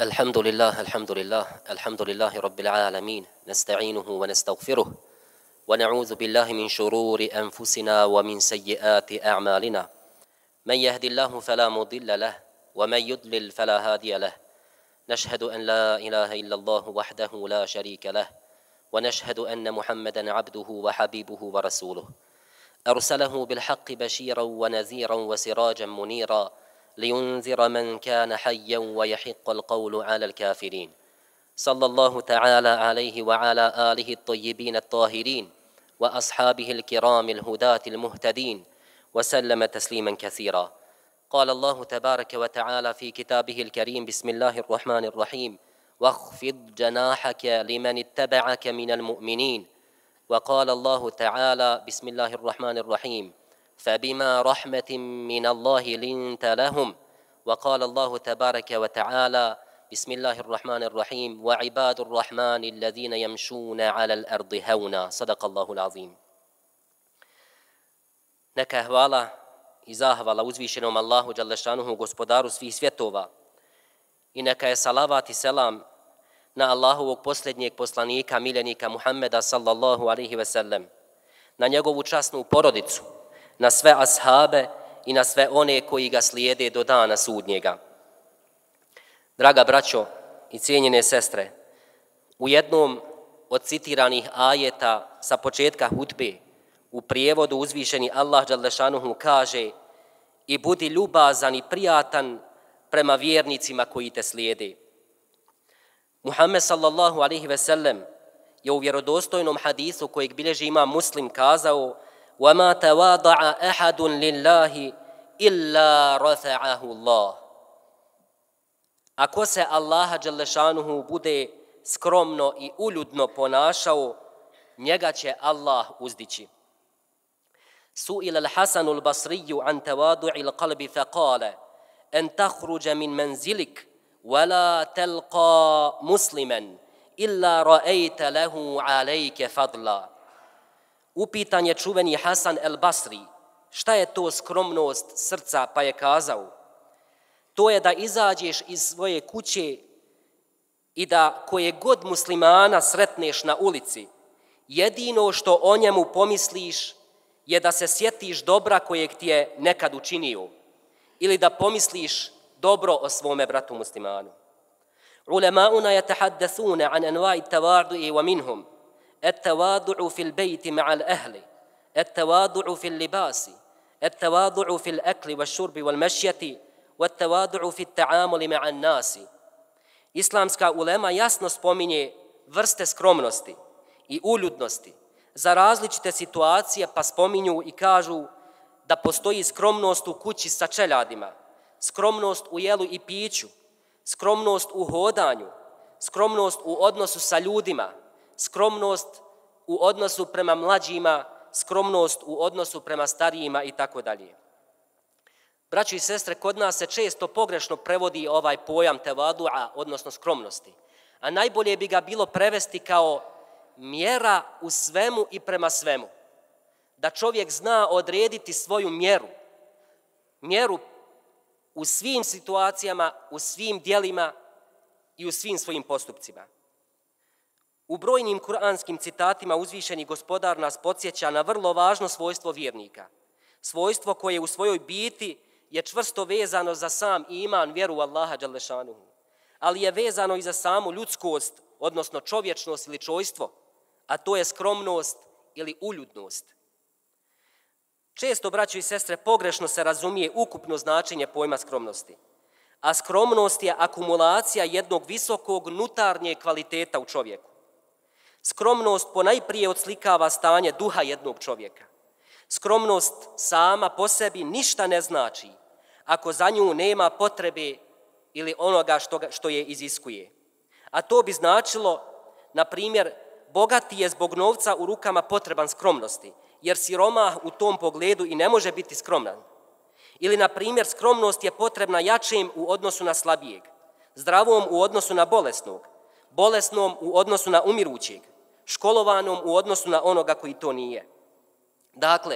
الحمد الحمد لله رب العالمين نستعينه ونستغفره ونعوذ بالله من شرور أنفسنا ومن سيئات أعمالنا من يهد الله فلا مضل له ومن يضلل فلا هادي له نشهد أن لا إله إلا الله وحده لا شريك له ونشهد أن محمدا عبده وحبيبه ورسوله أرسله بالحق بشيرا ونذيرا وسراجا منيرا لينذر من كان حيا ويحق القول على الكافرين صلى الله تعالى عليه وعلى آله الطيبين الطاهرين وأصحابه الكرام الهداة المهتدين وسلم تسليما كثيرا. قال الله تبارك وتعالى في كتابه الكريم: بسم الله الرحمن الرحيم واخفض جناحك لمن اتبعك من المؤمنين. وقال الله تعالى: بسم الله الرحمن الرحيم فبما رحمة من الله لنت لهم. وقال الله تبارك وتعالى: بسم الله الرحمن الرحيم وعباد الرحمن الذين يمشون على الأرض هونا. صدق الله العظيم. Neka hvala i zahvala uzvišenom Allahu dželešanuhu, gospodaru svih svjetova, i neka je salavat i selam na Allahovog posljednjeg poslanika, miljenika Muhammeda sallallahu alaihi ve sellem, na njegovu časnu porodicu, na sve ashabe i na sve one koji ga slijede do dana sudnjega. Draga braćo i cijenjene sestre, u jednom od citiranih ajeta sa početka hutbe u prijevodu uzvišeni Allah dželešanuhu kaže: i budi ljubazan i prijatan prema vjernicima koji te slijede. Muhammed sallallahu alaihi ve sellem je u vjerodostojnom hadisu kojeg bilježi imam Muslim kazao: وَمَا تَوَاضَعَ أَحَدٌ لِلَّهِ إِلَّا رَفَعَهُ اللَّهُ. Ako se Allaha dželešanuhu bude skromno i uljudno ponašao, njega će Allah uzdići. سئل الحسن البصري عن تواضع القلب فقال: أن تخرج من منزلك ولا تلقى مسلما إلا رأيت له عليك فضلا. Upitan je čuveni Hasan el Basri šta je to skromnost srca, pa je kazao: to je da izađeš iz svoje kuće i da koje god muslimana sretneš na ulici, jedino što o njemu pomisliš je da se sjetiš dobra kojeg ti je nekad učinio, ili da pomisliš dobro o svome bratu muslimanu. Ulemauna yatahaddathuna an anwa'i at-tawadu'i wa minhum التواضع في البيت مع الأهل، التواضع في اللباس، التواضع في الأكل والشرب والمشية، والتواضع في التعامل مع الناس. Islamska ulema jasno spominje vrste skromnosti i uljudnosti za različite situacije, pa spominju i kažu da postoji skromnost u kući sa čeljadima, skromnost u jelu i piću, skromnost u hodanju, skromnost u odnosu sa ljudima, skromnost u odnosu prema mlađima, skromnost u odnosu prema starijima i tako dalje. Braćo i sestre, kod nas se često pogrešno prevodi ovaj pojam tevadu'a, odnosno skromnosti, a najbolje bi ga bilo prevesti kao mjera u svemu i prema svemu. Da čovjek zna odrediti svoju mjeru u svim situacijama, u svim djelima i u svim svojim postupcima. U brojnim kuranskim citatima uzvišeni gospodar nas podsjeća na vrlo važno svojstvo vjernika. Svojstvo koje u svojoj biti je čvrsto vezano za sam iman, vjeru u Allaha dželešanuhu, ali je vezano i za samu ljudskost, odnosno čovječnost ili čojstvo, a to je skromnost ili uljudnost. Često, braćo i sestre, pogrešno se razumije ukupno značenje pojma skromnosti, a skromnost je akumulacija jednog visokog unutarnjeg kvaliteta u čovjeku. Skromnost ponajprije odslikava stanje duha jednog čovjeka. Skromnost sama po sebi ništa ne znači ako za nju nema potrebe ili onoga što je iziskuje. A to bi značilo, na primjer, bogati je zbog novca u rukama potreban skromnosti, jer siromah u tom pogledu i ne može biti skroman. Ili, na primjer, skromnost je potrebna jačem u odnosu na slabijeg, zdravom u odnosu na bolesnog, bolesnom u odnosu na umirućeg, školovanom u odnosu na onoga koji to nije. Dakle,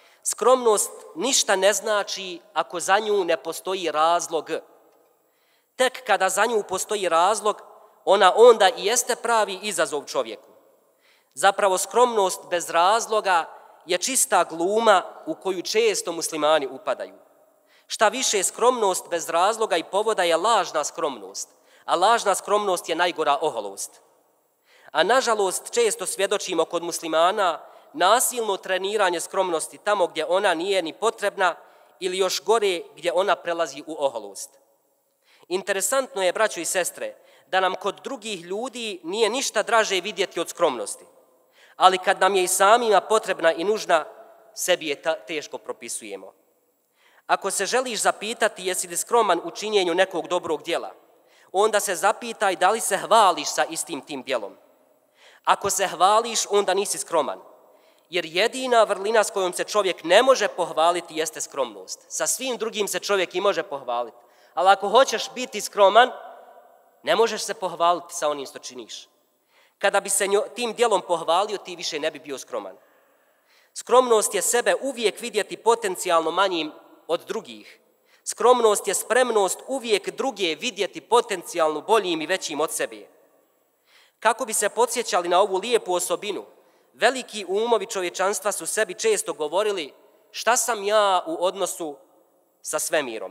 skromnost ništa ne znači ako za nju ne postoji razlog. Tek kada za nju postoji razlog, ona onda i jeste pravi izazov čovjeku. Zapravo skromnost bez razloga je čista gluma u koju često muslimani upadaju. Šta više, skromnost bez razloga i povoda je lažna skromnost, a lažna skromnost je najgora oholost. A nažalost često svjedočimo kod muslimana nasilno treniranje skromnosti tamo gdje ona nije ni potrebna ili još gore gdje ona prelazi u oholost. Interesantno je, braćo i sestre, da nam kod drugih ljudi nije ništa draže vidjeti od skromnosti, ali kad nam je i samima potrebna i nužna, sebi je teško propisujemo. Ako se želiš zapitati jesi li skroman u činjenju nekog dobrog djela, onda se zapitaj da li se hvališ sa istim tim djelom. Ako se hvališ, onda nisi skroman, jer jedina vrlina s kojom se čovjek ne može pohvaliti jeste skromnost. Sa svim drugim se čovjek i može pohvaliti, ali ako hoćeš biti skroman, ne možeš se pohvaliti sa onim što činiš. Kada bi se tim djelom pohvalio, ti više ne bi bio skroman. Skromnost je sebe uvijek vidjeti potencijalno manjim od drugih. Skromnost je spremnost uvijek druge vidjeti potencijalno boljim i većim od sebe. Kako bi se podsjećali na ovu lijepu osobinu, veliki umovi čovječanstva su sebi često govorili šta sam ja u odnosu sa svemirom.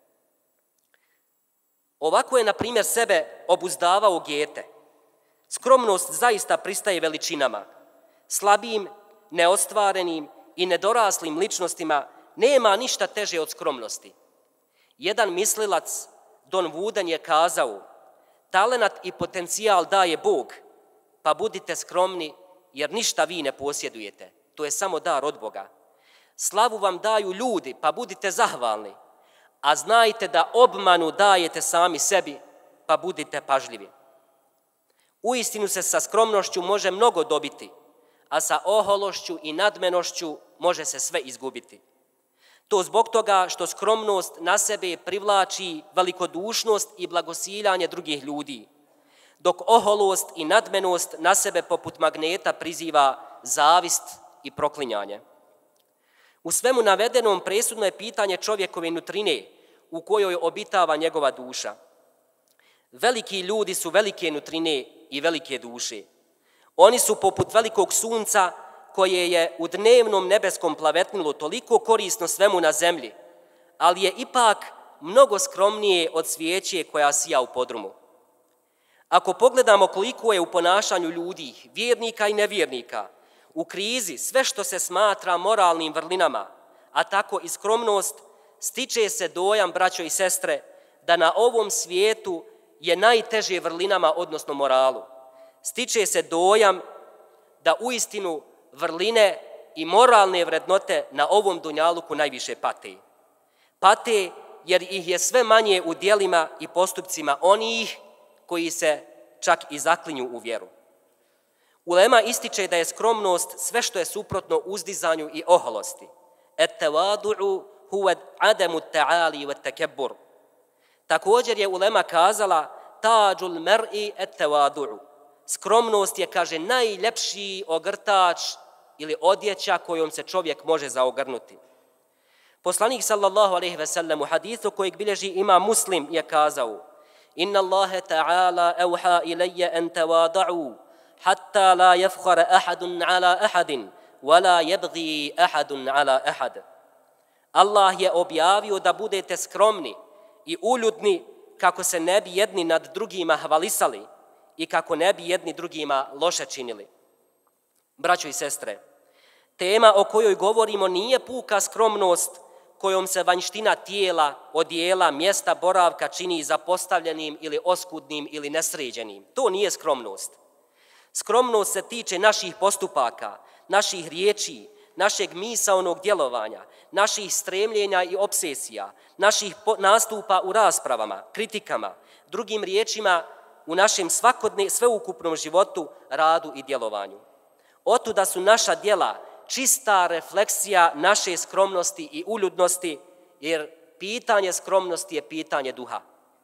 Ovako je, na primjer, sebe obuzdavao Gete. Skromnost zaista pristaje veličinama. Slabijim, neostvarenim i nedoraslim ličnostima nema ništa teže od skromnosti. Jedan mislilac, Don Wooden, je kazao: talenat i potencijal daje Bog, pa budite skromni jer ništa vi ne posjedujete. To je samo dar od Boga. Slavu vam daju ljudi, pa budite zahvalni, a znajte da obmanu dajete sami sebi, pa budite pažljivi. Uistinu se sa skromnošću može mnogo dobiti, a sa ohološću i nadmenošću može se sve izgubiti. To zbog toga što skromnost na sebe privlači velikodušnost i blagosiljanje drugih ljudi, dok oholost i nadmenost na sebe poput magneta priziva zavist i proklinjanje. U svemu navedenom presudno je pitanje čovjekove nutrine u kojoj obitava njegova duša. Veliki ljudi su velike nutrine i velike duše. Oni su poput velikog sunca koje je u dnevnom nebeskom plavetnilu toliko korisno svemu na zemlji, ali je ipak mnogo skromnije od svijeće koja sija u podrumu. Ako pogledamo koliko je u ponašanju ljudi, vjernika i nevjernika, u krizi sve što se smatra moralnim vrlinama, a tako i skromnost, stiče se dojam, braćo i sestre, da na ovom svijetu je najteže vrlinama, odnosno moralu. Stiče se dojam da uistinu vrline i moralne vrednote na ovom dunjaluku najviše pate. Pate jer ih je sve manje u djelima i postupcima onih koji se čak i zaklinju u vjeru. Ulema ističe da je skromnost sve što je suprotno uzdizanju i oholosti. Et-tevadu'u huwa adamu ta'ali wa takebbur. Također je ulema kazala tađul mer'i et-tevadu'u. Skromnost je, kaže, najljepši ogrtač ili odjeća kojom se čovjek može zaogrnuti. Poslanik sallallahu alejhi ve sellem u hadisu kojeg bilježi Imam Muslim je kazao: Inna Allahe ta'ala awha ilayya an tawadu hatta la yafkhara ahadun ala ahadin wa la yabghi ahadun ala ahad. Allah je objavio da budete skromni i uljudni kako se ne bi jedni nad drugima hvalisali i kako ne bi jedni drugima loše činili. Braćo i sestre, tema o kojoj govorimo nije puka skromnost kojom se vanjština tijela, odijela, mjesta boravka čini zapostavljenim ili oskudnim ili nesređenim. To nije skromnost. Skromnost se tiče naših postupaka, naših riječi, našeg misaonog djelovanja, naših stremljenja i obsesija, naših nastupa u raspravama, kritikama, drugim riječima u našem sveukupnom životu, radu i djelovanju. Otuda su naša djela čista refleksija naše skromnosti i uljudnosti, jer pitanje skromnosti je pitanje duha.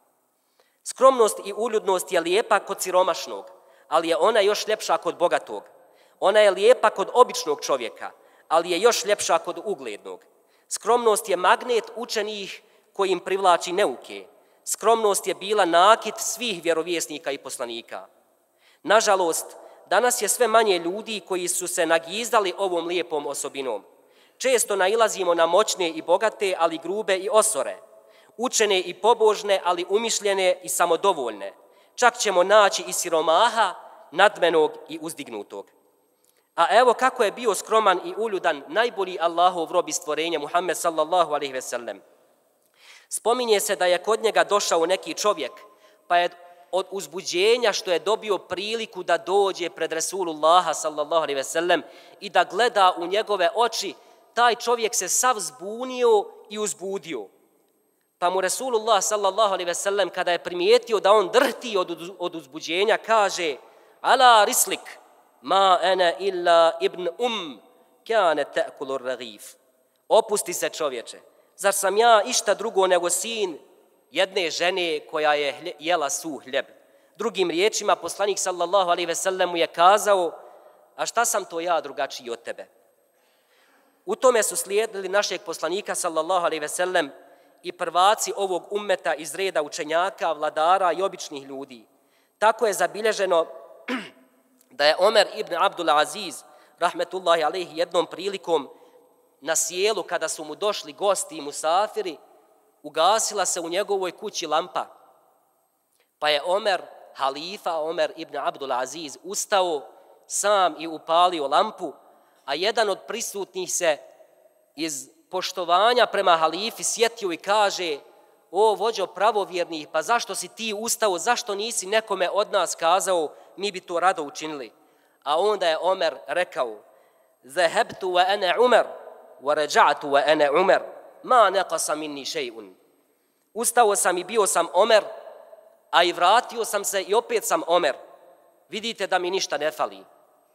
Skromnost i uljudnost je lijepa kod siromašnog, ali je ona još ljepša kod bogatog. Ona je lijepa kod običnog čovjeka, ali je još ljepša kod uglednog. Skromnost je magnet učenih koji im privlači neuke. Skromnost je bila nakit svih vjerovjesnika i poslanika. Nažalost, danas je sve manje ljudi koji su se nagizdali ovom lijepom osobinom. Često nailazimo na moćne i bogate, ali grube i osore, učene i pobožne, ali umišljene i samodovoljne. Čak ćemo naći i siromaha, nadmenog i uzdignutog. A evo kako je bio skroman i uljudan najbolji Allahov rob iz stvorenja Muhammed sallallahu alejhi ve sellem. Spominje se da je kod njega došao neki čovjek, pa je od uzbuđenja što je dobio priliku da dođe pred Resulullaha sallallahu alejhi ve sellem i da gleda u njegove oči, taj čovjek se sav zbunio i uzbudio. Pa mu Resulullah sallallahu alejhi ve sellem kada je primijetio da on drhti od uzbuđenja kaže: "Ala rislik, ma ana illa ibn kana ta'kulu ar-raghif." Opusti se čovječe, zar sam ja išta drugo nego sin jedne žene koja je jela suh hljeb. Drugim riječima poslanik sallallahu alejhi ve sellem mu je kazao: "A šta sam to ja drugačiji od tebe?" U tome su slijedili našeg poslanika sallallahu alejhi ve sellem i prvaci ovog ummeta iz reda učenjaka, vladara i običnih ljudi. Tako je zabilježeno da je Omer ibn Abdul Aziz rahmetullahi alejhi jednom prilikom na sjelu kada su mu došli gosti i musafiri, ugasila se u njegovoj kući lampa. Pa je halifa Omer ibn Abdul Aziz ustao sam i upalio lampu, a jedan od prisutnih se iz poštovanja prema halifi sjetio i kaže: "O vođo pravovjernih, pa zašto si ti ustao, zašto nisi nekome od nas kazao, mi bi to rado učinili." A onda je Omer rekao: "Zahabtu wa ana Umar, wa raja'tu wa ana Umar, ma naqasa minni shay'un." Ustao sam i bio sam Omer, a i vratio sam se i opet sam Omer. Vidite da mi ništa ne fali.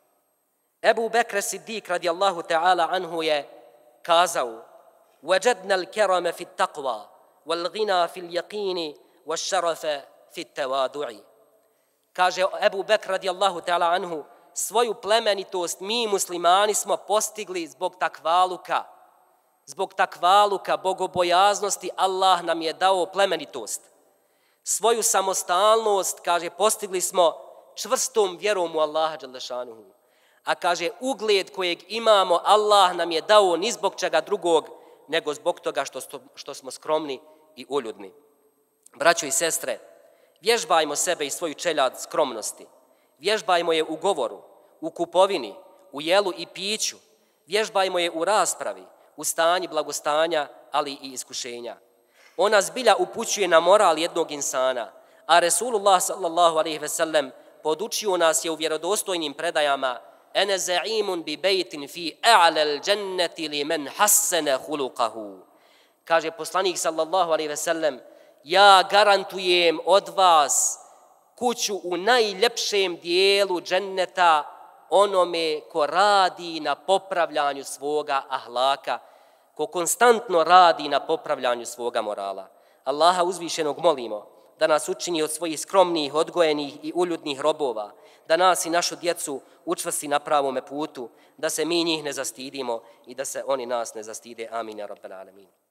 Ebu Bekr Siddiq radijallahu ta'ala anhu je kazao: "Wajadna al-karama fi at-taqwa, wal-ghina fi al-yaqini, wash-sharafa fi at-tawadu'i." Kaže Ebu Bekr radijallahu ta'ala anhu: "Svoju plemenitost mi muslimani smo postigli zbog takvaluka. Zbog takvaluka, bogobojaznosti Allah nam je dao plemenitost. Svoju samostalnost, kaže, postigli smo čvrstom vjerom u Allaha dželle šanuhu. A kaže, ugled kojeg imamo Allah nam je dao ni zbog čega drugog, nego zbog toga što smo skromni i uljudni." Braćo i sestre, vježbajmo sebe i svoju čeljad skromnosti. Vježbajmo je u govoru, u kupovini, u jelu i piću. Vježbajmo je u raspravi, u stanju blagostanja, ali i iskušenja. Ona zbilja upućuje na moral jednog insana, a Resulullah sallallahu alejhi ve sellem podučio nas je u vjerodostojnim predajama: "Ene za'imun bi bejtin fi a'lal dženneti li men hassene hulukahu." Kaže poslanik sallallahu alejhi ve sellem: "Ja garantujem od vas kuću u najljepšem dijelu dženneta onome ko radi na popravljanju svoga ahlaka, ko konstantno radi na popravljanju svoga morala." Allaha uzvišenog molimo da nas učini od svojih skromnih, odgojenih i uljudnih robova, da nas i našu djecu učvrsti na pravome putu, da se mi njih ne zastidimo i da se oni nas ne zastide. Amin, ja rabbal alamin.